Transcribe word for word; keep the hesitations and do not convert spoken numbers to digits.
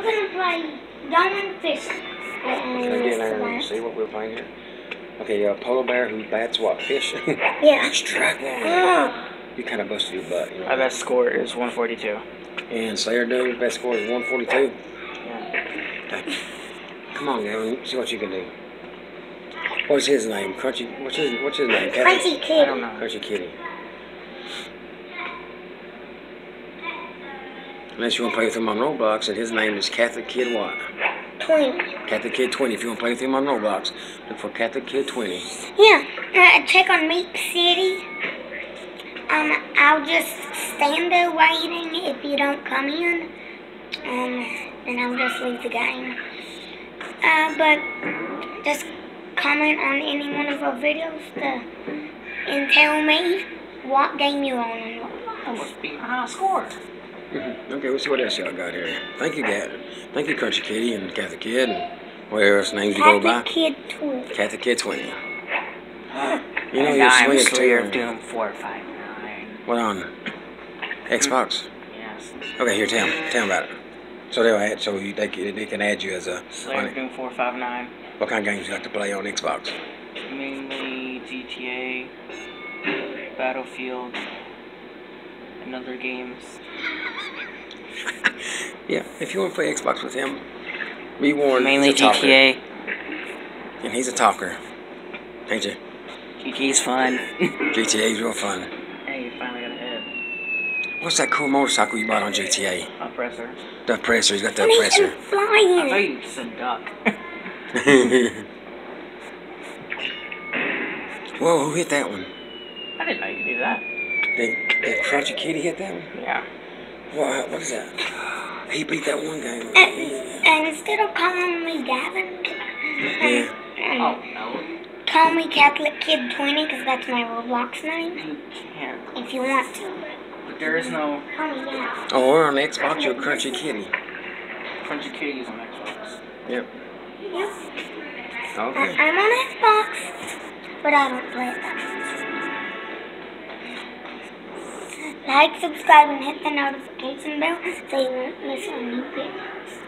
gonna play Diamond Fish. Can I get in there and see what we're playing here? Okay, uh, polar bear who bats what? Fish? Yeah. Strike one. Uh, You kind of busted your butt. You know? My best score is one forty-two. And Slayer Dude's best score is one forty-two. Yeah. Okay. Come on, Gavin. See what you can do. What's his name? Crunchy. What's his What's his name? Crunchy I Kid. don't know. Crunchy Kitty. Unless you want to play with him on Roblox, and his name is Catholic Kid what? twenty. Catholic Kid twenty. If you want to play with him on Roblox, look for Catholic Kid twenty. Yeah. Uh, check on Meek City. Um, I'll just stand there waiting if you don't come in. Um, then I'll just leave the game. Uh, but just comment on any one of our videos to, and tell me what game you're on and what. That must be my high score. Mm-hmm. Okay, we'll see what else y'all got here. Thank you, Gavin. Thank you, Crunchy Kitty and Catholic Kid, and whatever else names you go by. Catholic Kid twenty. Catholic Kid twenty. You know and you're I'm swinging Slayer too. Doom four five nine. What on? Xbox. Yes. Okay, here, tell them. Tell them about it. So they'll add. So you, they can- they can add you as a. Slayer Doom four five nine. What kind of games you like to play on Xbox? Mainly G T A, Battlefield, and other games. Yeah, if you want to play Xbox with him, be warned. Mainly he's a G T A. talker. And he's a talker. Ain't you? G T A's fun. G T A's real fun. Hey, you finally got a hit. What's that cool motorcycle you bought on G T A? Oppressor. The oppressor. He's got the And he oppressor. can fly I in thought it. you said duck. Whoa, who hit that one? I didn't know you could do that. Did, did Crunchy Kitty hit that one? Yeah. What, what is that? He beat that one game. And, and instead of calling me Gavin, Yeah. um, Oh, no. call me Catholic Kid twenty because that's my Roblox name. You can't. If you want to. But there is no Call me that. Oh, we're on Xbox, you're Crunchy Kitty. Crunchy Kitties on Xbox. Yep. Yep. Okay. I- I'm on Xbox, but I don't play it that much. Like, subscribe, and hit the notification bell so you won't miss our new videos.